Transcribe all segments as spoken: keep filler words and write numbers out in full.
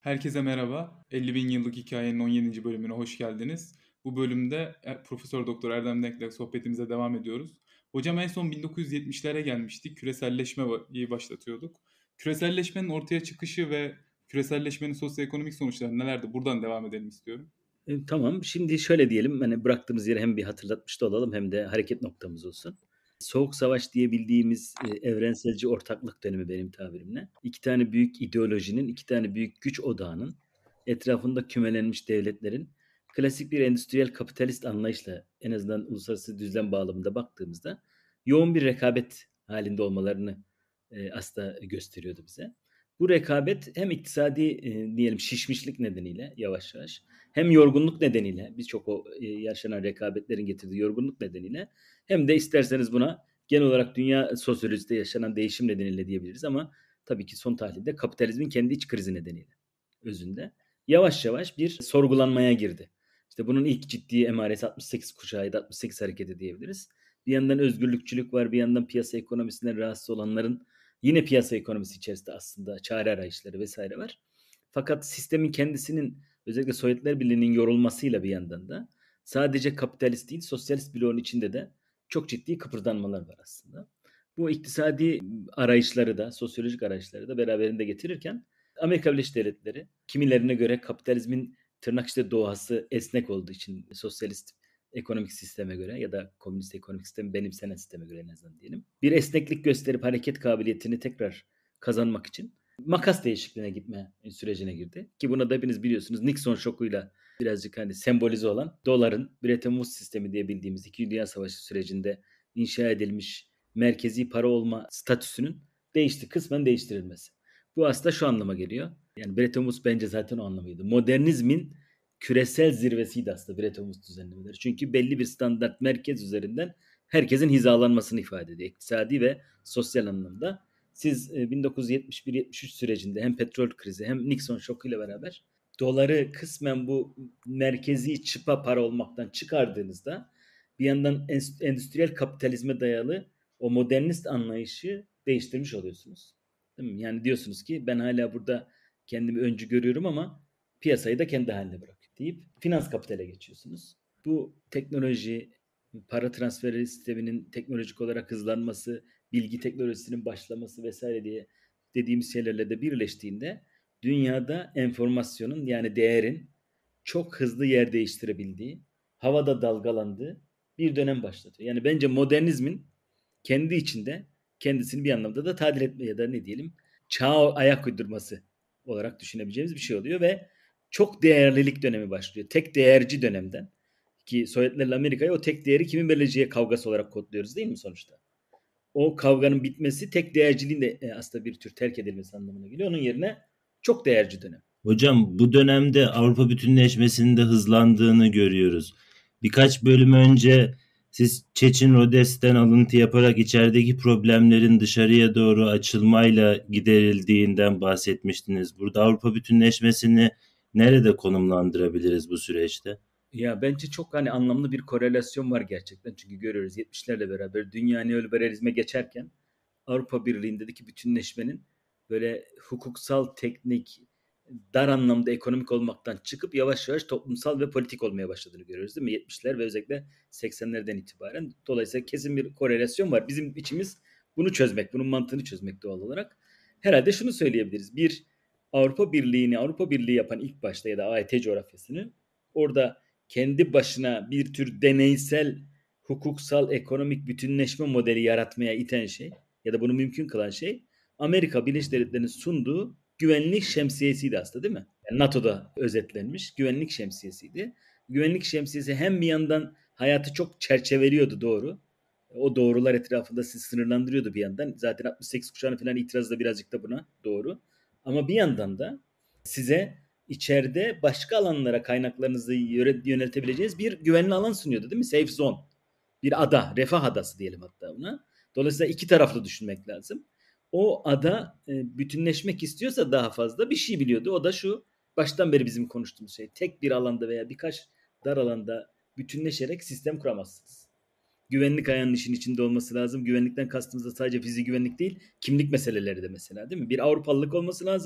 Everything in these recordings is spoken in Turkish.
Herkese merhaba. elli bin yıllık hikayenin on yedinci bölümüne hoş geldiniz. Bu bölümde e, Profesör Doktor Erdem Denk'le sohbetimize devam ediyoruz. Hocam en son bin dokuz yüz yetmişlere gelmiştik. Küreselleşmeyi başlatıyorduk. Küreselleşmenin ortaya çıkışı ve küreselleşmenin sosyoekonomik sonuçları nelerdi? Buradan devam edelim istiyorum. E, tamam. Şimdi şöyle diyelim, hani bıraktığımız yeri hem bir hatırlatmış da olalım hem de hareket noktamız olsun. Soğuk Savaş diye bildiğimiz e, evrenselci ortaklık dönemi benim tabirimle. İki tane büyük ideolojinin, iki tane büyük güç odağının etrafında kümelenmiş devletlerin klasik bir endüstriyel kapitalist anlayışla en azından uluslararası düzlem bağlamında baktığımızda yoğun bir rekabet halinde olmalarını e, aslında gösteriyordu bize. Bu rekabet hem iktisadi e, diyelim şişmişlik nedeniyle yavaş yavaş hem yorgunluk nedeniyle birçok o e, yaşanan rekabetlerin getirdiği yorgunluk nedeniyle hem de isterseniz buna genel olarak dünya sosyolojisinde yaşanan değişim nedeniyle diyebiliriz ama tabii ki son tahlilde kapitalizmin kendi iç krizi nedeniyle özünde yavaş yavaş bir sorgulanmaya girdi. İşte bunun ilk ciddi emaresi altmış sekiz kuşağıydı, altmış sekiz hareketi diyebiliriz. Bir yandan özgürlükçülük var, bir yandan piyasa ekonomisinden rahatsız olanların yine piyasa ekonomisi içerisinde aslında çare arayışları vesaire var. Fakat sistemin kendisinin özellikle Sovyetler Birliği'nin yorulmasıyla bir yandan da sadece kapitalist değil sosyalist bloğun içinde de çok ciddi kıpırdanmalar var aslında. Bu iktisadi arayışları da sosyolojik arayışları da beraberinde getirirken Amerika Birleşik Devletleri kimilerine göre kapitalizmin tırnak içinde doğası esnek olduğu için sosyalist ekonomik sisteme göre ya da komünist ekonomik sistemi benimsenen sisteme göre en azından diyelim. Bir esneklik gösterip hareket kabiliyetini tekrar kazanmak için makas değişikliğine gitme sürecine girdi. Ki buna da hepiniz biliyorsunuz Nixon şokuyla birazcık hani sembolize olan doların Bretton Woods sistemi diye bildiğimiz İkinci Dünya Savaşı sürecinde inşa edilmiş merkezi para olma statüsünün değişti, kısmen değiştirilmesi. Bu aslında şu anlama geliyor. Yani Bretton Woods bence zaten o anlamıydı. Modernizmin küresel zirvesiydi aslında Bretton Woods düzenlemeleri. Çünkü belli bir standart merkez üzerinden herkesin hizalanmasını ifade ediyor. İktisadi ve sosyal anlamda. Siz bin dokuz yüz yetmiş bir yetmiş üç sürecinde hem petrol krizi hem Nixon şokuyla beraber doları kısmen bu merkezi çıpa para olmaktan çıkardığınızda bir yandan endüstriyel kapitalizme dayalı o modernist anlayışı değiştirmiş oluyorsunuz. Değil mi? Yani diyorsunuz ki ben hala burada kendimi öncü görüyorum ama piyasayı da kendi haline bırak deyip finans kapitale geçiyorsunuz. Bu teknoloji, para transferi sisteminin teknolojik olarak hızlanması, bilgi teknolojisinin başlaması vesaire diye dediğimiz şeylerle de birleştiğinde dünyada enformasyonun yani değerin çok hızlı yer değiştirebildiği, havada dalgalandığı bir dönem başlatıyor. Yani bence modernizmin kendi içinde kendisini bir anlamda da tadil etme ya da ne diyelim çağa ayak uydurması olarak düşünebileceğimiz bir şey oluyor ve çok değerlilik dönemi başlıyor. Tek değerci dönemden ki Sovyetlerle Amerika'yı o tek değeri kimin belirleyeceği kavgası olarak kodluyoruz değil mi sonuçta? O kavganın bitmesi tek değerciliğin de e, aslında bir tür terk edilmesi anlamına geliyor. Onun yerine çok değerci dönem. Hocam bu dönemde Avrupa bütünleşmesinin de hızlandığını görüyoruz. Birkaç bölüm önce siz Çeçin Rodes'ten alıntı yaparak içerideki problemlerin dışarıya doğru açılmayla giderildiğinden bahsetmiştiniz. Burada Avrupa bütünleşmesini nerede konumlandırabiliriz bu süreçte? Ya bence çok hani anlamlı bir korelasyon var gerçekten. Çünkü görüyoruz yetmişlerle beraber dünya neoliberalizme geçerken Avrupa Birliği'ndeki bütünleşmenin böyle hukuksal, teknik, dar anlamda ekonomik olmaktan çıkıp yavaş yavaş toplumsal ve politik olmaya başladığını görüyoruz değil mi? yetmişler ve özellikle seksenlerden itibaren. Dolayısıyla kesin bir korelasyon var. Bizim içimiz bunu çözmek, bunun mantığını çözmek doğal olarak. Herhalde şunu söyleyebiliriz. Bir, Avrupa Birliği'ni Avrupa Birliği yapan ilk başta ya da A E T coğrafyasını orada kendi başına bir tür deneysel hukuksal ekonomik bütünleşme modeli yaratmaya iten şey ya da bunu mümkün kılan şey Amerika Birleşik Devletleri'nin sunduğu güvenlik şemsiyesiydi aslında değil mi? Yani NATO'da özetlenmiş güvenlik şemsiyesiydi. Güvenlik şemsiyesi hem bir yandan hayatı çok çerçeveliyordu doğru. O doğrular etrafında sizi sınırlandırıyordu bir yandan. Zaten altmış sekiz kuşağının falan itirazı da birazcık da buna doğru. Ama bir yandan da size içeride başka alanlara kaynaklarınızı yöneltebileceğiniz bir güvenli alan sunuyordu değil mi? Safe zone. Bir ada, refah adası diyelim hatta buna. Dolayısıyla iki taraflı düşünmek lazım. O ada e, bütünleşmek istiyorsa daha fazla bir şey biliyordu. O da şu, baştan beri bizim konuştuğumuz şey. Tek bir alanda veya birkaç dar alanda bütünleşerek sistem kuramazsınız. Güvenlik ayağının işin içinde olması lazım. Güvenlikten kastımız da sadece fiziği güvenlik değil, kimlik meseleleri de mesela değil mi? Bir Avrupalılık olması lazım.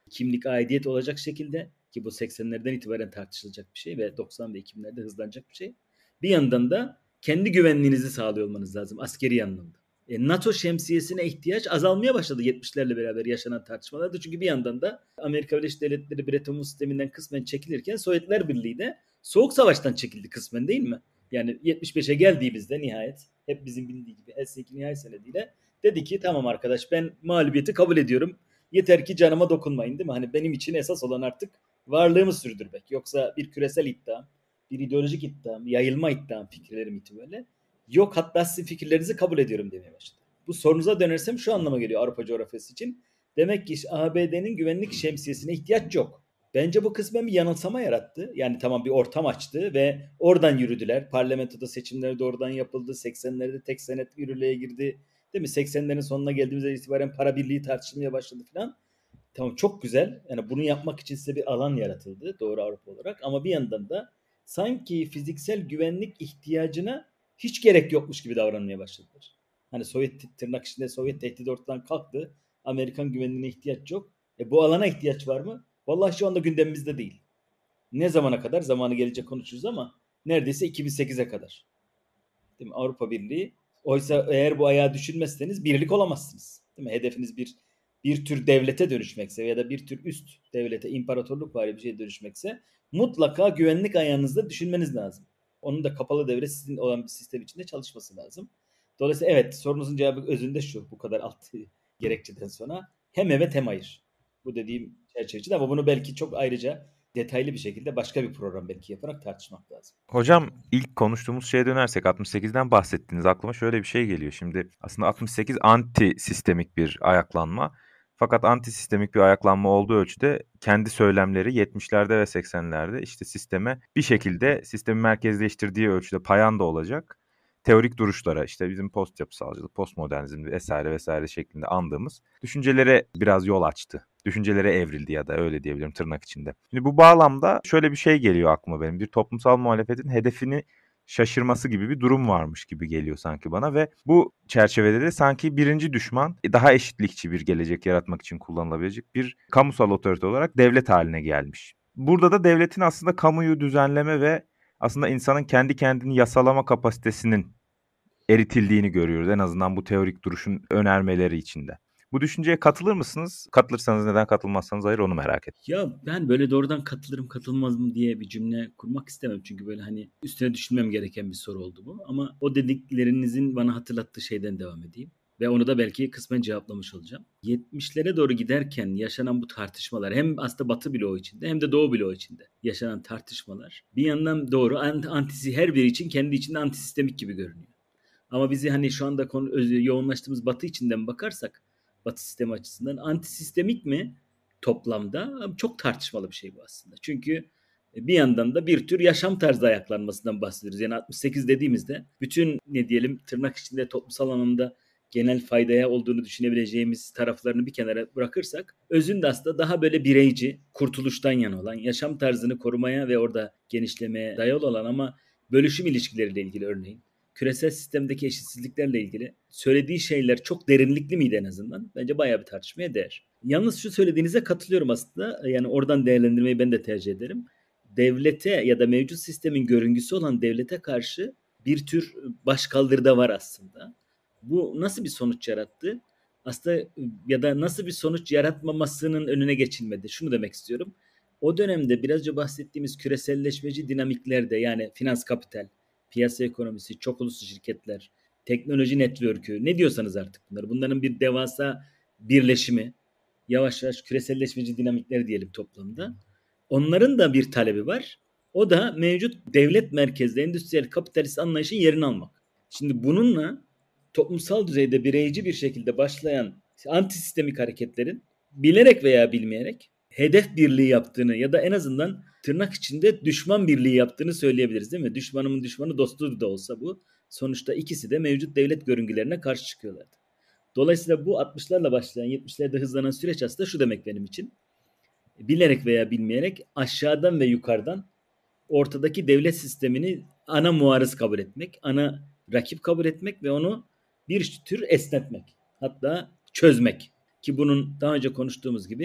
kimlik, aidiyet olacak şekilde, ki bu seksenlerden itibaren tartışılacak bir şey ve doksan ve iki binlerde hızlanacak bir şey. Bir yandan da kendi güvenliğinizi sağlıyor olmanız lazım askeri anlamda. E, NATO şemsiyesine ihtiyaç azalmaya başladı yetmişlerle beraber yaşanan tartışmalarda. Çünkü bir yandan da Amerika Birleşik Devletleri Bretton Woods sisteminden kısmen çekilirken Sovyetler Birliği de Soğuk Savaş'tan çekildi kısmen, değil mi? Yani yetmiş beşe geldiğimizde nihayet, hep bizim bildiği gibi Helsinki nihai senediyle dedi ki tamam arkadaş, ben mağlubiyeti kabul ediyorum. Yeter ki canıma dokunmayın, değil mi? Hani benim için esas olan artık varlığımı sürdürmek. Yoksa bir küresel iddiam, bir ideolojik iddiam, yayılma iddiam fikirlerim itibariyle yok, hatta sizin fikirlerinizi kabul ediyorum demeye başladı. Bu sorunuza dönersem şu anlama geliyor Avrupa coğrafyası için. Demek ki A B D'nin güvenlik şemsiyesine ihtiyaç yok. Bence bu kısmen bir yanılsama yarattı. Yani tamam, bir ortam açtı ve oradan yürüdüler. Parlamentoda seçimler de oradan yapıldı. seksenlerde tek senet yürürlüğe girdi. Değil mi? seksenlerin sonuna geldiğimizde itibaren para birliği tartışılmaya başladı falan. Tamam, çok güzel. Yani bunu yapmak için size bir alan yaratıldı doğru Avrupa olarak. Ama bir yandan da sanki fiziksel güvenlik ihtiyacına hiç gerek yokmuş gibi davranmaya başladılar. Hani Sovyet, tırnak içinde Sovyet tehdidi ortadan kalktı. Amerikan güvenliğine ihtiyaç yok. E bu alana ihtiyaç var mı? Vallahi şu anda gündemimizde değil. Ne zamana kadar? Zamanı gelecek konuşuruz ama neredeyse iki bin sekize kadar. Değil mi? Avrupa Birliği. Oysa eğer bu ayağı düşünmezseniz birlik olamazsınız. Değil mi? Hedefiniz bir bir tür devlete dönüşmekse ya da bir tür üst devlete, imparatorluk var bir şeye dönüşmekse mutlaka güvenlik ayağınızda düşünmeniz lazım. Onun da kapalı devre sizin olan bir sistem içinde çalışması lazım. Dolayısıyla evet, sorunuzun cevabı özünde şu, bu kadar alt gerekçeden sonra hem evet hem hayır. Bu dediğim çerçevede, ama bunu belki çok ayrıca detaylı bir şekilde başka bir program belki yaparak tartışmak lazım. Hocam, ilk konuştuğumuz şeye dönersek altmış sekizden bahsettiniz. Aklıma şöyle bir şey geliyor. Şimdi aslında altmış sekiz anti sistemik bir ayaklanma. Fakat anti sistemik bir ayaklanma olduğu ölçüde kendi söylemleri yetmişlerde ve seksenlerde işte sisteme bir şekilde sistemi merkezleştirdiği ölçüde payanda olacak teorik duruşlara, işte bizim post yapısalcılık, postmodernizm vesaire vesaire şeklinde andığımız düşüncelere biraz yol açtı. Düşüncelere evrildi ya da öyle diyebilirim tırnak içinde. Şimdi bu bağlamda şöyle bir şey geliyor aklıma benim. Bir toplumsal muhalefetin hedefini şaşırması gibi bir durum varmış gibi geliyor sanki bana ve bu çerçevede de sanki birinci düşman daha eşitlikçi bir gelecek yaratmak için kullanılabilecek bir kamusal otorite olarak devlet haline gelmiş. Burada da devletin aslında kamuyu düzenleme ve aslında insanın kendi kendini yasalama kapasitesinin eritildiğini görüyoruz, en azından bu teorik duruşun önermeleri içinde. Bu düşünceye katılır mısınız? Katılırsanız neden, katılmazsanız hayır, onu merak ettim. Ya ben böyle doğrudan katılırım katılmaz mı diye bir cümle kurmak istemem. Çünkü böyle hani üstüne düşünmem gereken bir soru oldu bu. Ama o dediklerinizin bana hatırlattığı şeyden devam edeyim. Ve onu da belki kısmen cevaplamış olacağım. yetmişlere doğru giderken yaşanan bu tartışmalar, hem aslında Batı bloğu içinde hem de Doğu bloğu içinde yaşanan tartışmalar, bir yandan doğru, antisi her biri için kendi içinde antisistemik gibi görünüyor. Ama bizi hani şu anda konu, yoğunlaştığımız Batı içinden bakarsak, Batı sistemi açısından antisistemik mi toplamda? Çok tartışmalı bir şey bu aslında. Çünkü bir yandan da bir tür yaşam tarzı ayaklanmasından bahsediyoruz. Yani altmış sekiz dediğimizde bütün ne diyelim tırnak içinde toplumsal anlamda genel faydaya olduğunu düşünebileceğimiz taraflarını bir kenara bırakırsak, özünde aslında daha böyle bireyci, kurtuluştan yana olan, yaşam tarzını korumaya ve orada genişlemeye dayalı olan ama bölüşüm ilişkileriyle ilgili örneğin, küresel sistemdeki eşitsizliklerle ilgili söylediği şeyler çok derinlikli miydi en azından? Bence bayağı bir tartışmaya değer. Yalnız şu söylediğinize katılıyorum aslında. Yani oradan değerlendirmeyi ben de tercih ederim. Devlete ya da mevcut sistemin görüngüsü olan devlete karşı bir tür başkaldırı da var aslında. Bu nasıl bir sonuç yarattı? Aslında ya da nasıl bir sonuç yaratmamasının önüne geçilmedi. Şunu demek istiyorum. O dönemde birazca bahsettiğimiz küreselleşmeci dinamiklerde, yani finans kapital, piyasa ekonomisi, çok uluslu şirketler, teknoloji network'ü, ne diyorsanız artık bunlar. Bunların bir devasa birleşimi, yavaş yavaş küreselleşmeci dinamikler diyelim toplamda. Onların da bir talebi var. O da mevcut devlet merkezli endüstriyel kapitalist anlayışın yerini almak. Şimdi bununla toplumsal düzeyde bireyci bir şekilde başlayan antisistemik hareketlerin bilerek veya bilmeyerek hedef birliği yaptığını ya da en azından tırnak içinde düşman birliği yaptığını söyleyebiliriz, değil mi? Düşmanımın düşmanı dostu da olsa bu. Sonuçta ikisi de mevcut devlet görüngülerine karşı çıkıyorlardı. Dolayısıyla bu altmışlarla başlayan, yetmişlerde hızlanan süreç aslında şu demek benim için. Bilerek veya bilmeyerek aşağıdan ve yukarıdan ortadaki devlet sistemini ana muarız kabul etmek, ana rakip kabul etmek ve onu bir tür esnetmek. Hatta çözmek. Ki bunun daha önce konuştuğumuz gibi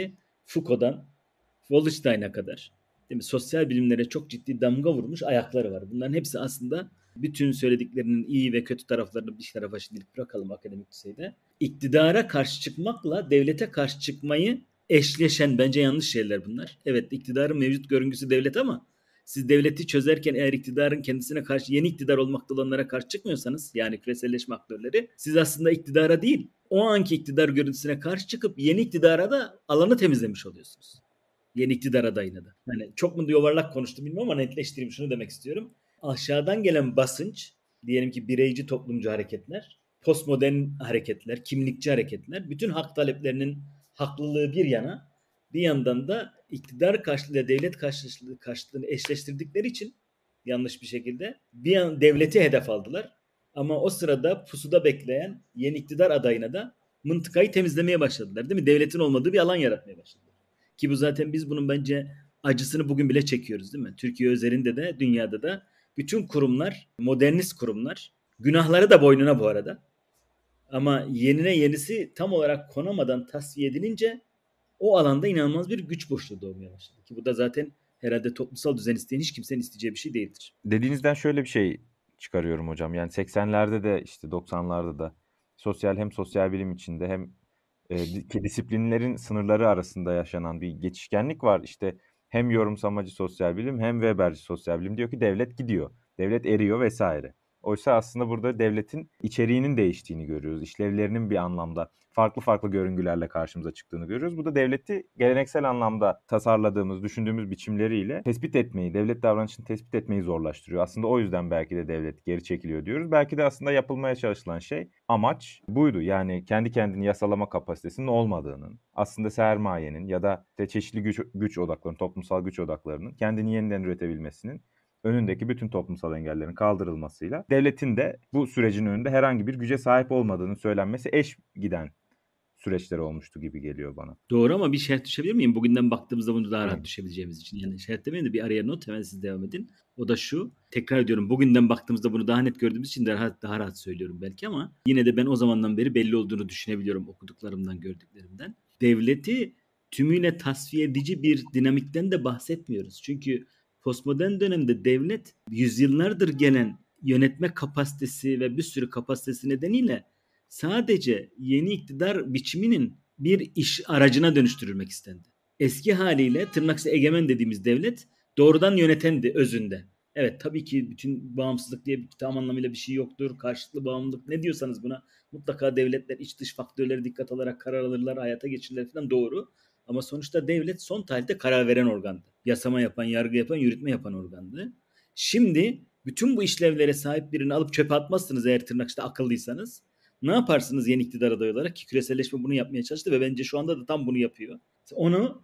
Foucault'dan Wallenstein'a kadar, değil mi? Sosyal bilimlere çok ciddi damga vurmuş ayakları var. Bunların hepsi aslında bütün söylediklerinin iyi ve kötü taraflarını bir tarafa şimdilik bırakalım akademik düzeyde. İktidara karşı çıkmakla devlete karşı çıkmayı eşleşen bence yanlış şeyler bunlar. Evet, iktidarın mevcut görüntüsü devlet ama siz devleti çözerken eğer iktidarın kendisine karşı yeni iktidar olmakta olanlara karşı çıkmıyorsanız, yani küreselleşme aktörleri, siz aslında iktidara değil o anki iktidar görüntüsüne karşı çıkıp yeni iktidara da alanı temizlemiş oluyorsunuz. Yeni iktidar adayına da. Yani çok mu yuvarlak konuştum bilmiyorum ama netleştireyim, şunu demek istiyorum. Aşağıdan gelen basınç, diyelim ki bireyci toplumcu hareketler, postmodern hareketler, kimlikçi hareketler, bütün hak taleplerinin haklılığı bir yana, bir yandan da iktidar karşılığı, devlet karşılığı, karşılığını eşleştirdikleri için yanlış bir şekilde bir an devleti hedef aldılar. Ama o sırada pusuda bekleyen yeni iktidar adayına da mıntıkayı temizlemeye başladılar, değil mi? Devletin olmadığı bir alan yaratmaya başladılar. Ki bu zaten biz bunun bence acısını bugün bile çekiyoruz, değil mi? Türkiye özelinde de dünyada da bütün kurumlar, modernist kurumlar, günahları da boynuna bu arada. Ama yenine yenisi tam olarak konamadan tasfiye edilince o alanda inanılmaz bir güç boşluğu doğmaya başladı. Ki bu da zaten herhalde toplumsal düzen isteyen hiç kimsenin isteyeceği bir şey değildir. Dediğinizden şöyle bir şey çıkarıyorum hocam. Yani seksenlerde de işte doksanlarda da sosyal hem sosyal bilim içinde hem e, di- disiplinlerin sınırları arasında yaşanan bir geçişkenlik var. İşte hem yorumsamacı sosyal bilim hem Weberci sosyal bilim diyor ki devlet gidiyor. Devlet eriyor vesaire. Oysa aslında burada devletin içeriğinin değiştiğini görüyoruz. İşlevlerinin bir anlamda farklı farklı görüngülerle karşımıza çıktığını görüyoruz. Bu da devleti geleneksel anlamda tasarladığımız, düşündüğümüz biçimleriyle tespit etmeyi, devlet davranışını tespit etmeyi zorlaştırıyor. Aslında o yüzden belki de devlet geri çekiliyor diyoruz. Belki de aslında yapılmaya çalışılan şey, amaç buydu. Yani kendi kendini yasalama kapasitesinin olmadığının, aslında sermayenin ya da işte çeşitli güç, güç odaklarının, toplumsal güç odaklarının kendini yeniden üretebilmesinin önündeki bütün toplumsal engellerin kaldırılmasıyla devletin de bu sürecin önünde herhangi bir güce sahip olmadığının söylenmesi eş giden süreçler olmuştu gibi geliyor bana. Doğru ama bir şerh düşebilir miyim? Bugünden baktığımızda bunu daha Hı. rahat düşebileceğimiz için. Yani şerh demeyin de bir araya not, hemen siz devam edin. O da şu, tekrar ediyorum, bugünden baktığımızda bunu daha net gördüğümüz için daha rahat, daha rahat söylüyorum belki ama yine de ben o zamandan beri belli olduğunu düşünebiliyorum okuduklarımdan, gördüklerimden. Devleti tümüyle tasfiye edici bir dinamikten de bahsetmiyoruz. Çünkü postmodern dönemde devlet yüzyıllardır gelen yönetme kapasitesi ve bir sürü kapasitesi nedeniyle sadece yeni iktidar biçiminin bir iş aracına dönüştürülmek istendi. Eski haliyle tırnaksı egemen dediğimiz devlet doğrudan yönetendi özünde. Evet, tabii ki bütün bağımsızlık diye tam anlamıyla bir şey yoktur. Karşılıklı bağımlılık ne diyorsanız buna, mutlaka devletler iç dış faktörleri dikkat alarak karar alırlar, hayata geçirirler falan, doğru. Ama sonuçta devlet son tarihte karar veren organdı. Yasama yapan, yargı yapan, yürütme yapan organdı. Şimdi bütün bu işlevlere sahip birini alıp çöpe atmazsınız eğer tırnakta akıllıysanız. Ne yaparsınız yeni iktidar adayı olarak? Ki küreselleşme bunu yapmaya çalıştı ve bence şu anda da tam bunu yapıyor. Onu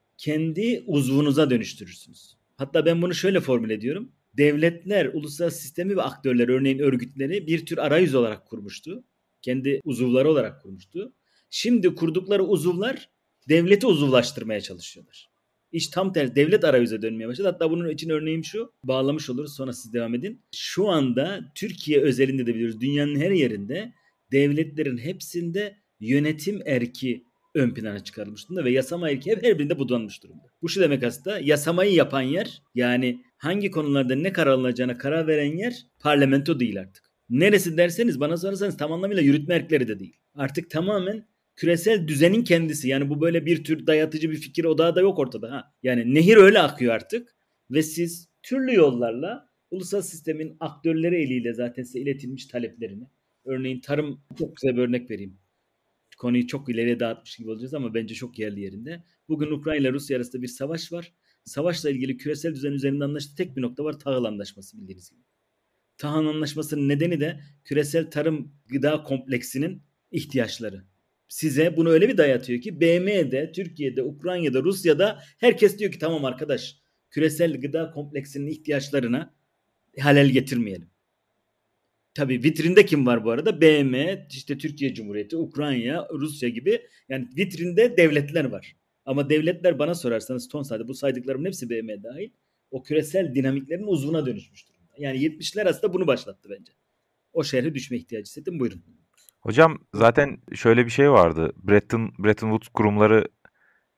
kendi uzvunuza dönüştürürsünüz. Hatta ben bunu şöyle formüle ediyorum. Devletler, uluslararası sistemi ve aktörler, örneğin örgütleri bir tür arayüz olarak kurmuştu. Kendi uzuvları olarak kurmuştu. Şimdi kurdukları uzuvlar devleti uzuvlaştırmaya çalışıyorlar. İş tam tersi, devlet arayüze dönmeye başladı. Hatta bunun için örneğim şu, bağlamış oluruz, sonra siz devam edin. Şu anda Türkiye özelinde de biliyoruz, dünyanın her yerinde devletlerin hepsinde yönetim erki ön plana çıkarılmış durumda ve yasama erki hep her birinde budanmış durumda. Bu şu demek aslında, yasamayı yapan yer, yani hangi konularda ne karar alınacağına karar veren yer parlamento değil artık. Neresi derseniz, bana sorarsanız tam anlamıyla yürütme erkleri de değil. Artık tamamen küresel düzenin kendisi. Yani bu böyle bir tür dayatıcı bir fikir odağı da yok ortada. Ha. Yani nehir öyle akıyor artık ve siz türlü yollarla ulusal sistemin aktörleri eliyle zaten size iletilmiş taleplerini, örneğin tarım, çok güzel bir örnek vereyim. Konuyu çok ileriye dağıtmış gibi olacağız ama bence çok yerli yerinde. Bugün Ukrayna ile Rusya arasında bir savaş var. Savaşla ilgili küresel düzen üzerinde anlaştığı tek bir nokta var. Tahıl Anlaşması, bildiğiniz gibi. Tahıl Anlaşması'nın nedeni de küresel tarım gıda kompleksinin ihtiyaçları. Size bunu öyle bir dayatıyor ki B M'de, Türkiye'de, Ukrayna'da, Rusya'da herkes diyor ki tamam arkadaş, küresel gıda kompleksinin ihtiyaçlarına halel getirmeyelim. Tabii vitrinde kim var bu arada? B M, işte Türkiye Cumhuriyeti, Ukrayna, Rusya gibi, yani vitrinde devletler var. Ama devletler, bana sorarsanız ton sayede bu saydıklarımın hepsi B M dahil, o küresel dinamiklerin uzvuna dönüşmüş durumda. Yani yetmişler aslında bunu başlattı bence. O şerhe düşme ihtiyacı hissettim. Buyurun. Hocam zaten şöyle bir şey vardı. Bretton, Bretton Woods kurumları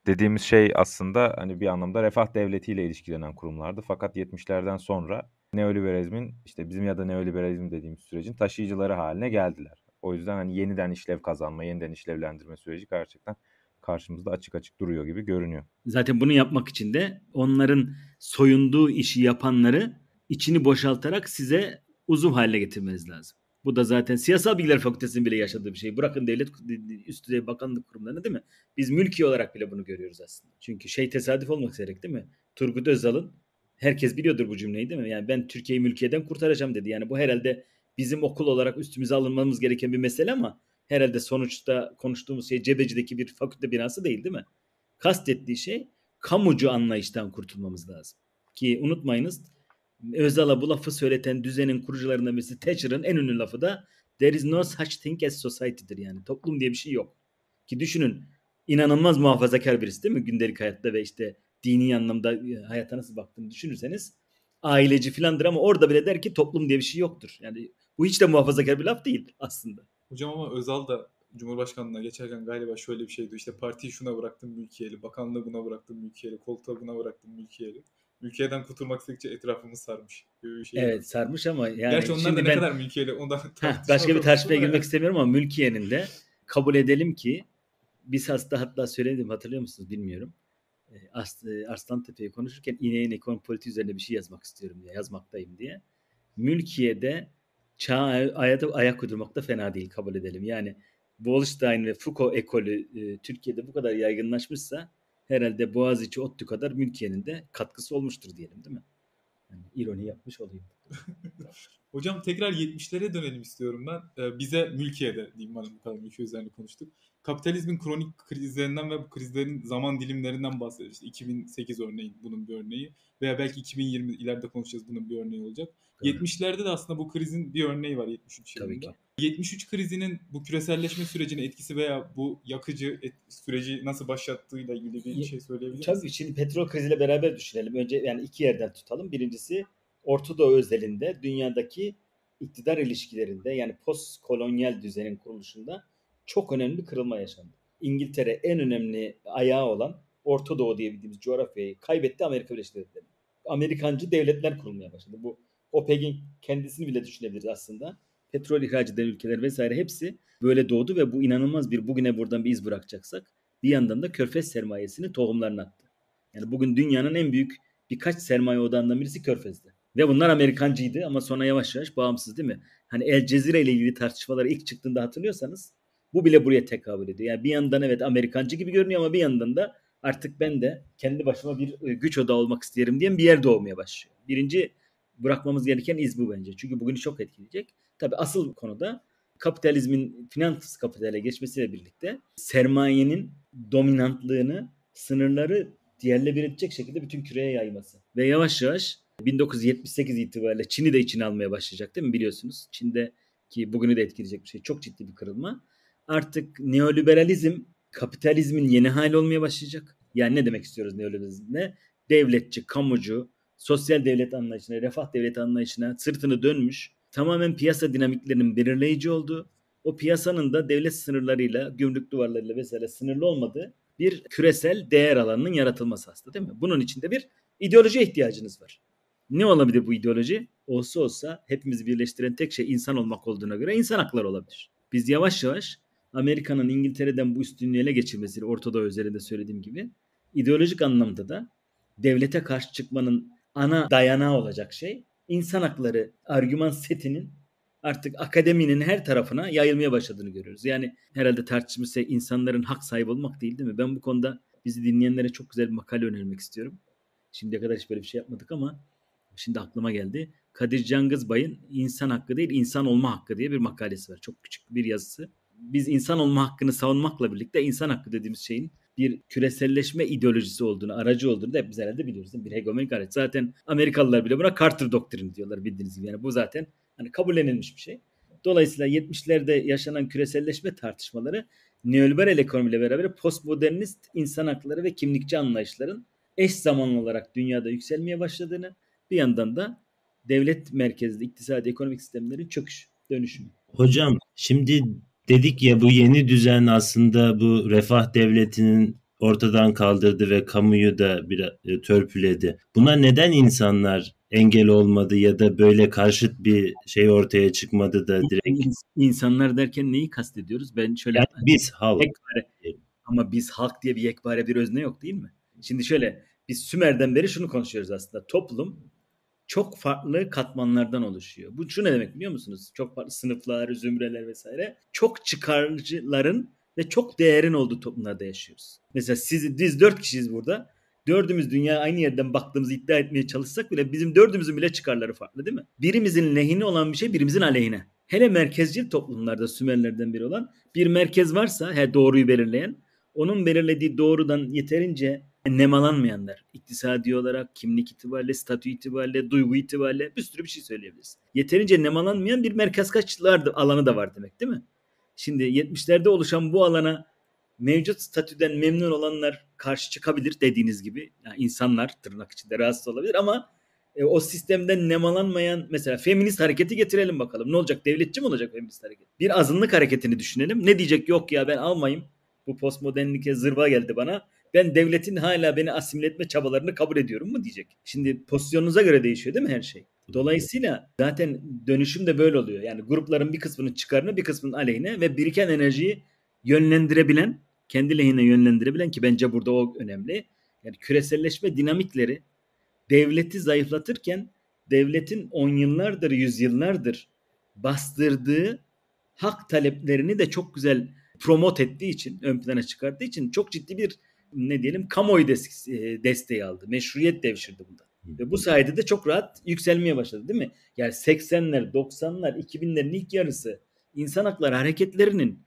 dediğimiz şey aslında hani bir anlamda refah devletiyle ilişkilenen kurumlardı. Fakat yetmişlerden sonra neoliberalizmin işte bizim ya da neoliberalizm dediğimiz sürecin taşıyıcıları haline geldiler. O yüzden hani yeniden işlev kazanma, yeniden işlevlendirme süreci gerçekten karşımızda açık açık duruyor gibi görünüyor. Zaten bunu yapmak için de onların soyunduğu işi yapanları içini boşaltarak size uzuv haline getirmeniz lazım. Bu da zaten Siyasal Bilgiler Fakültesi'nin bile yaşadığı bir şey. Bırakın devlet üst düzey bakanlık kurumlarını, değil mi? Biz mülki olarak bile bunu görüyoruz aslında. Çünkü şey tesadüf olmak gerek, değil mi? Turgut Özal'ın, herkes biliyordur bu cümleyi, değil mi? Yani ben Türkiye'yi mülkiyeden kurtaracağım dedi. Yani bu herhalde bizim okul olarak üstümüze alınmamız gereken bir mesele ama herhalde sonuçta konuştuğumuz şey Cebeci'deki bir fakülte binası değil, değil mi? Kastettiği şey kamucu anlayıştan kurtulmamız lazım. Ki unutmayınız, Özal'a bu lafı söyleten düzenin kurucularından birisi Thatcher'ın en ünlü lafı da "There is no such thing as society'dir." Yani toplum diye bir şey yok. Ki düşünün, inanılmaz muhafazakar birisi, değil mi? Gündelik hayatta ve işte dini anlamda hayata nasıl baktığını düşünürseniz aileci filandır ama orada bile der ki toplum diye bir şey yoktur. Yani bu hiç de muhafazakar bir laf değil aslında. Hocam ama Özal da Cumhurbaşkanlığına geçerken galiba şöyle bir şeydi. İşte partiyi şuna bıraktım mülkiyeli, bakanlığı buna bıraktım mülkiyeli, koltuğa buna bıraktım mülkiyeli. Ülkeden kurtulmak istedikçe etrafımı sarmış gibi bir şey. Evet, var. Sarmış ama yani gerçi onlar şimdi da ne ben kadar mülkiyeli ondan heh, başka bir tartışmaya girmek istemiyorum ama mülkiyenin de kabul edelim ki biz hasta hatta söyledim, hatırlıyor musunuz bilmiyorum. Arslantepe'yi konuşurken ineğin ekonomi politiği üzerine bir şey yazmak istiyorum diye, yazmaktayım diye. Mülkiye'de çağa ayak, ayak uydurmak da fena değil, kabul edelim. Yani Wallerstein ve Foucault ekolü e, Türkiye'de bu kadar yaygınlaşmışsa herhalde Boğaziçi, ODTÜ kadar mülkiyenin de katkısı olmuştur diyelim, değil mi? Yani ironi yapmış olayım. Hocam tekrar yetmişlere dönelim istiyorum ben. Ee, bize mülkiyede diyeyim, madem bu kadar mülkiye üzerine konuştuk. Kapitalizmin kronik krizlerinden ve bu krizlerin zaman dilimlerinden bahsediyoruz. İşte iki bin sekiz örneğin bunun bir örneği veya belki iki bin yirmi ileride konuşacağız, bunun bir örneği olacak. Evet. yetmişlerde de aslında bu krizin bir örneği var yetmiş üç Tabii yılında. ki. yetmiş üç krizinin bu küreselleşme sürecine etkisi veya bu yakıcı et, süreci nasıl başlattığıyla ilgili bir şey söyleyebilir misiniz? Tabii, şimdi petrol kriziyle beraber düşünelim. Önce yani iki yerden tutalım. Birincisi Orta Doğu özelinde dünyadaki iktidar ilişkilerinde, yani post kolonyal düzenin kuruluşunda çok önemli bir kırılma yaşandı. İngiltere en önemli ayağı olan Orta Doğu diye bildiğimiz coğrafyayı kaybetti, Amerika Birleşik Devletleri. Amerikancı devletler kurulmaya başladı. Bu OPEC'in kendisini bile düşünebiliriz aslında. Petrol ihraç eden ülkeler vesaire hepsi böyle doğdu ve bu inanılmaz bir, bugüne buradan bir iz bırakacaksak bir yandan da Körfez sermayesinin tohumlarını attı. Yani bugün dünyanın en büyük birkaç sermaye odağından birisi Körfez'de. Ve bunlar Amerikancıydı ama sonra yavaş yavaş bağımsız, değil mi? Hani El Cezire ile ilgili tartışmalar ilk çıktığında hatırlıyorsanız bu bile buraya tekabül ediyor. Yani bir yandan evet Amerikancı gibi görünüyor ama bir yandan da artık ben de kendi başıma bir güç odağı olmak isterim diyen bir yer doğmaya başlıyor. Birinci bırakmamız gereken iz bu bence. Çünkü bugünü çok etkileyecek. Tabii asıl konuda kapitalizmin finans kapitale geçmesiyle birlikte sermayenin dominantlığını, sınırları yerle bir edecek şekilde bütün küreye yayması. Ve yavaş yavaş bin dokuz yüz yetmiş sekiz itibariyle Çin'i de içine almaya başlayacak, değil mi? Biliyorsunuz Çin'de ki bugünü de etkileyecek bir şey. Çok ciddi bir kırılma. Artık neoliberalizm kapitalizmin yeni hali olmaya başlayacak. Yani ne demek istiyoruz neoliberalizmle? Devletçi, kamucu, sosyal devlet anlayışına, refah devleti anlayışına sırtını dönmüş, tamamen piyasa dinamiklerinin belirleyici olduğu, o piyasanın da devlet sınırlarıyla, gümrük duvarlarıyla vesaire sınırlı olmadığı bir küresel değer alanının yaratılması aslında, değil mi? Bunun içinde bir ideolojiye ihtiyacınız var. Ne olabilir bu ideoloji? Olsa olsa hepimizi birleştiren tek şey insan olmak olduğuna göre insan hakları olabilir. Biz yavaş yavaş Amerika'nın İngiltere'den bu üstünlüğü ele geçirmesiyle, Orta Doğu üzerinde söylediğim gibi, ideolojik anlamda da devlete karşı çıkmanın ana dayanağı olacak şey insan hakları argüman setinin artık akademinin her tarafına yayılmaya başladığını görüyoruz. Yani herhalde tartışması insanların hak sahibi olmak değil, değil mi? Ben bu konuda bizi dinleyenlere çok güzel bir makale önermek istiyorum. Şimdiye kadar hiç böyle bir şey yapmadık ama şimdi aklıma geldi. Kadir Cangızbay'ın İnsan Hakkı değil, İnsan Olma Hakkı diye bir makalesi var. Çok küçük bir yazısı. Biz insan olma hakkını savunmakla birlikte insan hakkı dediğimiz şeyin bir küreselleşme ideolojisi olduğunu, aracı olduğunu da hep biz herhalde biliyoruz. Bir hegemonik araç. Zaten Amerikalılar bile buna Carter doktrini diyorlar, bildiğiniz gibi. Yani bu zaten hani kabullenilmiş bir şey. Dolayısıyla yetmişlerde yaşanan küreselleşme tartışmaları neoliberal ekonomiyle beraber postmodernist insan hakları ve kimlikçi anlayışların eş zamanlı olarak dünyada yükselmeye başladığını, bir yandan da devlet merkezli iktisadi ekonomik sistemlerin çöküş, dönüşümü. Hocam şimdi dedik ya, bu yeni düzen aslında bu refah devletinin ortadan kaldırdı ve kamuyu da bir e, törpüledi. Buna neden insanlar engel olmadı ya da böyle karşıt bir şey ortaya çıkmadı da direkt? İns- İnsanlar derken neyi kastediyoruz? Ben şöyle Yani biz halk. yekpare, ama biz halk diye bir yekpare bir özne yok değil mi? Şimdi şöyle, biz Sümer'den beri şunu konuşuyoruz aslında. Toplum çok farklı katmanlardan oluşuyor. Bu şu ne demek biliyor musunuz? Çok farklı sınıflar, zümreler vesaire. Çok çıkarcıların ve çok değerin olduğu toplumlarda yaşıyoruz. Mesela siz, biz dört kişiyiz burada. Dördümüz dünya aynı yerden baktığımızı iddia etmeye çalışsak bile bizim dördümüzün bile çıkarları farklı değil mi? Birimizin lehine olan bir şey birimizin aleyhine. Hele merkezcil toplumlarda Sümerlerden biri olan bir merkez varsa, he, doğruyu belirleyen, onun belirlediği doğrudan yeterince nemalanmayanlar, iktisadi olarak, kimlik itibariyle, statü itibariyle, duygu itibariyle bir sürü bir şey söyleyebiliriz. Yeterince nemalanmayan bir merkez kaçlardı alanı da var demek değil mi? Şimdi yetmişlerde oluşan bu alana mevcut statüden memnun olanlar karşı çıkabilir dediğiniz gibi. Yani insanlar tırnak içinde rahatsız olabilir ama e, o sistemden nemalanmayan, mesela feminist hareketi getirelim bakalım. Ne olacak? Devletçi mi olacak feminist hareket? Bir azınlık hareketini düşünelim. Ne diyecek? Yok ya ben almayayım. Bu postmodernlik zırva geldi bana. Ben devletin hala beni asimile etme çabalarını kabul ediyorum mu diyecek. Şimdi pozisyonunuza göre değişiyor değil mi her şey? Dolayısıyla zaten dönüşüm de böyle oluyor. Yani grupların bir kısmının çıkarını bir kısmının aleyhine ve biriken enerjiyi yönlendirebilen, kendi lehine yönlendirebilen, ki bence burada o önemli. Yani küreselleşme dinamikleri devleti zayıflatırken devletin on yıllardır, yüzyıllardır bastırdığı hak taleplerini de çok güzel promote ettiği için, ön plana çıkarttığı için çok ciddi bir, ne diyelim, kamuoyu des- desteği aldı. Meşruiyet devşirdi bunda. Ve bu sayede de çok rahat yükselmeye başladı değil mi? Yani seksenler, doksanlar, iki binlerin ilk yarısı insan hakları hareketlerinin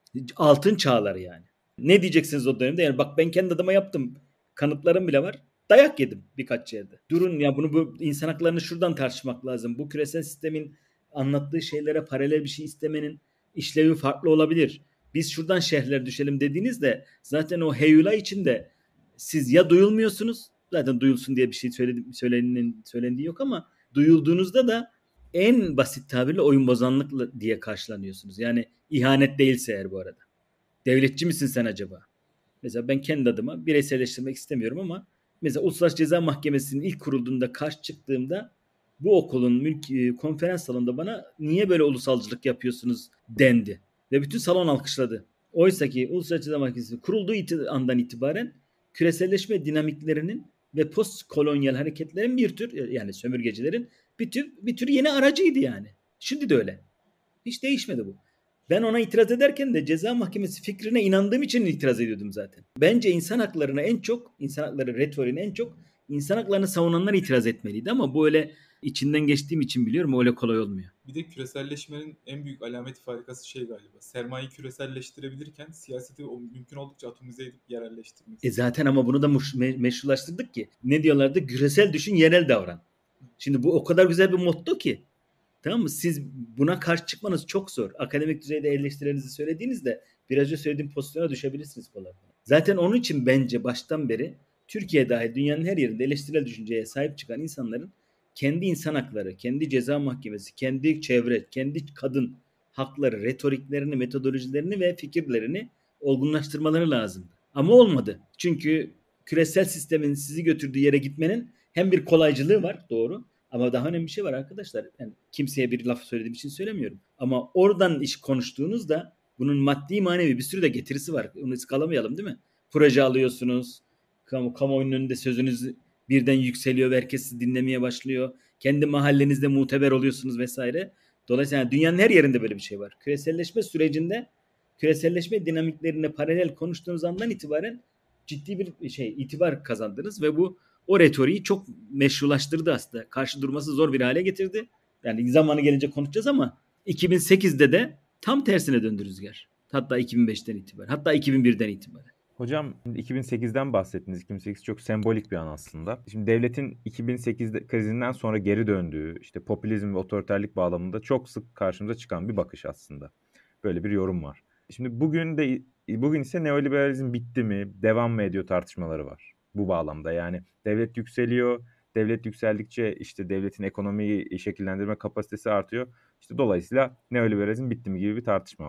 altın çağları yani. Ne diyeceksiniz o dönemde? Yani bak ben kendi adıma yaptım. Kanıtlarım bile var. Dayak yedim birkaç yerde. Durun ya, bunu, bu insan haklarını şuradan tartışmak lazım. Bu küresel sistemin anlattığı şeylere paralel bir şey istemenin işlevi farklı olabilir. Biz şuradan şerhler düşelim dediğinizde zaten o heyula içinde siz ya duyulmuyorsunuz, zaten duyulsun diye bir şey söyledim, söylenin, söylendiği yok ama duyulduğunuzda da en basit tabirle oyun bozanlık diye karşılanıyorsunuz. Yani ihanet değilse eğer bu arada. Devletçi misin sen acaba? Mesela ben kendi adıma bireyselleştirmek istemiyorum ama mesela Uluslararası Ceza Mahkemesi'nin ilk kurulduğunda karşı çıktığımda bu okulun mülk, konferans salonunda bana niye böyle ulusalcılık yapıyorsunuz dendi. Ve bütün salon alkışladı. Oysa ki Uluslararası Ceza Mahkemesi kurulduğu iti- andan itibaren küreselleşme dinamiklerinin ve post kolonyal hareketlerin bir tür, yani sömürgecilerin bir tür, bir tür yeni aracıydı yani. Şimdi de öyle. Hiç değişmedi bu. Ben ona itiraz ederken de ceza mahkemesi fikrine inandığım için itiraz ediyordum zaten. Bence insan haklarına en çok, insan hakları retoriğine en çok insan haklarını savunanlar itiraz etmeliydi ama bu öyle içinden geçtiğim için biliyorum, öyle kolay olmuyor. Bir de küreselleşmenin en büyük alamet farikası şey galiba. Sermayeyi küreselleştirebilirken siyaseti o mümkün oldukça atomize edip yerelleştirmek. E zaten ama bunu da me- meşrulaştırdık ki. Ne diyorlardı? Küresel düşün, yerel davran. Şimdi bu o kadar güzel bir motto ki. Tamam mı? Siz buna karşı çıkmanız çok zor. Akademik düzeyde eleştirilerinizi söylediğinizde biraz önce söylediğim pozisyona düşebilirsiniz kolay. Zaten onun için bence baştan beri Türkiye dahil dünyanın her yerinde eleştirel düşünceye sahip çıkan insanların kendi insan hakları, kendi ceza mahkemesi, kendi çevre, kendi kadın hakları, retoriklerini, metodolojilerini ve fikirlerini olgunlaştırmaları lazım. Ama olmadı. Çünkü küresel sistemin sizi götürdüğü yere gitmenin hem bir kolaycılığı var, doğru. Ama daha önemli bir şey var arkadaşlar. Yani kimseye bir laf söylediğim için söylemiyorum. Ama oradan iş konuştuğunuzda bunun maddi manevi bir sürü de getirisi var. Onu ıskalamayalım değil mi? Proje alıyorsunuz. Kamu, kamuoyunun önünde sözünüz birden yükseliyor ve herkes sizi dinlemeye başlıyor. Kendi mahallenizde muteber oluyorsunuz vesaire. Dolayısıyla dünyanın her yerinde böyle bir şey var. Küreselleşme sürecinde küreselleşme dinamiklerine paralel konuştuğunuz andan itibaren ciddi bir şey itibar kazandınız ve bu o retoriği çok meşrulaştırdı aslında. Karşı durması zor bir hale getirdi. Yani zamanı gelince konuşacağız ama iki bin sekizde de tam tersine döndü rüzgar. Hatta iki bin beşten itibaren. Hatta iki bin birden itibaren. Hocam iki bin sekizden bahsettiniz. iki bin sekiz çok sembolik bir an aslında. Şimdi devletin iki bin sekiz krizinden sonra geri döndüğü, işte popülizm ve otoriterlik bağlamında çok sık karşımıza çıkan bir bakış aslında. Böyle bir yorum var. Şimdi bugün de bugün ise neoliberalizm bitti mi, devam mı ediyor tartışmaları var bu bağlamda. Yani devlet yükseliyor. Devlet yükseldikçe işte devletin ekonomiyi şekillendirme kapasitesi artıyor. İşte dolayısıyla neoliberalizm bitti mi gibi bir tartışma var.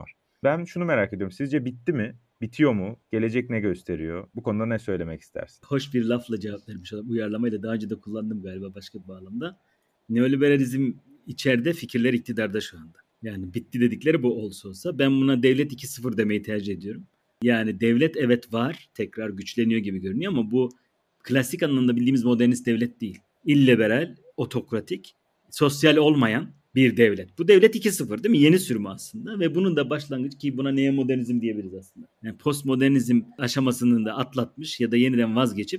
Ben şunu merak ediyorum. Sizce bitti mi? Bitiyor mu? Gelecek ne gösteriyor? Bu konuda ne söylemek istersin? Hoş bir lafla cevap vermiş olalım. Uyarlamayı da daha önce de kullandım galiba başka bir bağlamda. Neoliberalizm içeride, fikirler iktidarda şu anda. Yani bitti dedikleri bu olsa olsa. Ben buna devlet iki sıfır demeyi tercih ediyorum. Yani devlet evet var, tekrar güçleniyor gibi görünüyor ama bu klasik anlamda bildiğimiz modernist devlet değil. İlliberal, otokratik, sosyal olmayan bir devlet. Bu devlet iki sıfır değil mi? Yeni sürümü aslında ve bunun da başlangıcı, ki buna neomodernizm diyebiliriz aslında. Yani postmodernizm aşamasını da atlatmış ya da yeniden vazgeçip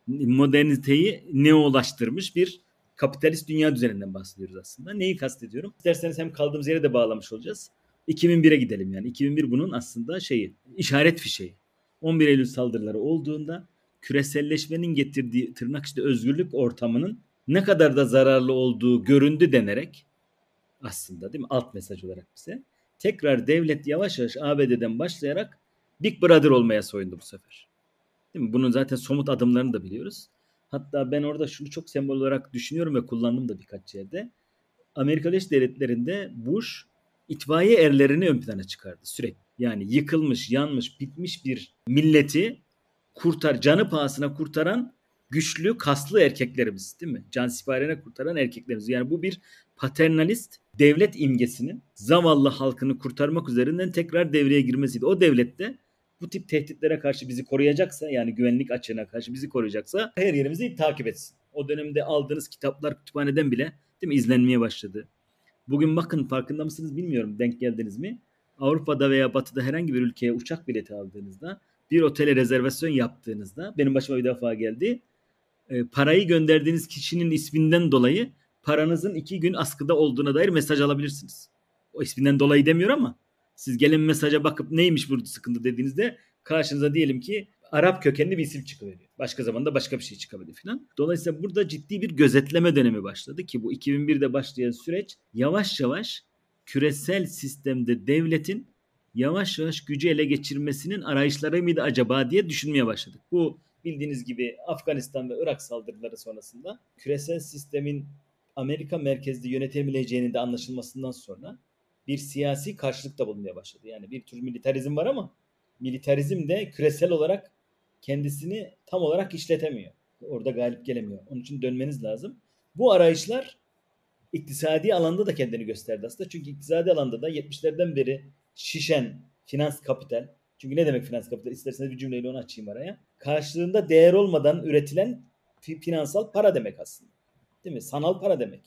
moderniteyi neolaştırmış bir kapitalist dünya düzeninden bahsediyoruz aslında. Neyi kastediyorum? İsterseniz hem kaldığımız yere de bağlamış olacağız. iki bin bire gidelim yani. iki bin bir bunun aslında şeyi, işaret fişeği. on bir Eylül saldırıları olduğunda küreselleşmenin getirdiği tırnak içinde özgürlük ortamının ne kadar da zararlı olduğu göründü denerek aslında, değil mi? Alt mesaj olarak bize. Tekrar devlet yavaş yavaş A B D'den başlayarak Big Brother olmaya soyundu bu sefer. Değil mi? Bunun zaten somut adımlarını da biliyoruz. Hatta ben orada şunu çok sembol olarak düşünüyorum ve kullandım da birkaç yerde. Amerika Birleşik Devletleri'nde Bush itfaiye erlerini ön plana çıkardı sürekli. Yani yıkılmış, yanmış, bitmiş bir milleti kurtar, canı pahasına kurtaran güçlü, kaslı erkeklerimiz, değil mi? Can siparişine kurtaran erkeklerimiz. Yani bu bir paternalist devlet imgesinin zavallı halkını kurtarmak üzerinden tekrar devreye girmesiydi. O devlette bu tip tehditlere karşı bizi koruyacaksa, yani güvenlik açığına karşı bizi koruyacaksa her yerimizi takip etsin. O dönemde aldığınız kitaplar kütüphaneden bile, değil mi, izlenmeye başladı. Bugün bakın, farkında mısınız bilmiyorum, denk geldiniz mi? Avrupa'da veya Batı'da herhangi bir ülkeye uçak bileti aldığınızda, bir otele rezervasyon yaptığınızda, benim başıma bir defa geldi, e, parayı gönderdiğiniz kişinin isminden dolayı paranızın iki gün askıda olduğuna dair mesaj alabilirsiniz. O isminden dolayı demiyor ama siz gelen mesaja bakıp neymiş burada sıkıntı dediğinizde karşınıza diyelim ki Arap kökenli bir isim çıkıveriyor. Başka zamanda başka bir şey çıkabilir filan. Dolayısıyla burada ciddi bir gözetleme dönemi başladı ki bu iki bin birde başlayan süreç yavaş yavaş küresel sistemde devletin yavaş yavaş gücü ele geçirmesinin arayışları mıydı acaba diye düşünmeye başladık. Bu bildiğiniz gibi Afganistan ve Irak saldırıları sonrasında küresel sistemin Amerika merkezli yönetemeyeceğinin de anlaşılmasından sonra bir siyasi karşılık da bulunmaya başladı. Yani bir tür militarizm var ama militarizm de küresel olarak kendisini tam olarak işletemiyor. Orada galip gelemiyor. Onun için dönmeniz lazım. Bu arayışlar iktisadi alanda da kendini gösterdi aslında. Çünkü iktisadi alanda da yetmişlerden beri şişen finans kapital. Çünkü ne demek finans kapital? İsterseniz bir cümleyle onu açayım araya. Karşılığında değer olmadan üretilen finansal para demek aslında. Değil mi? Sanal para demek.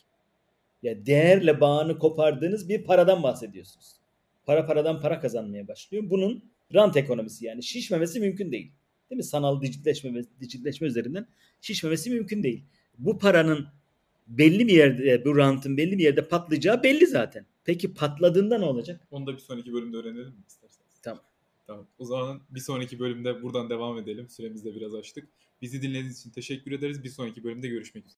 Ya değerle bağını kopardığınız bir paradan bahsediyorsunuz. Para paradan para kazanmaya başlıyor. Bunun rant ekonomisi, yani şişmemesi mümkün değil. Değil mi? Sanal dijitalleşme, dijitalleşme üzerinden şişmemesi mümkün değil. Bu paranın belli bir yerde, bu rantın belli bir yerde patlayacağı belli zaten. Peki patladığında ne olacak? Onu da bir sonraki bölümde öğrenelim mi isterseniz? Tamam. Tamam. O zaman bir sonraki bölümde buradan devam edelim. Süremizi de biraz açtık. Bizi dinlediğiniz için teşekkür ederiz. Bir sonraki bölümde görüşmek üzere.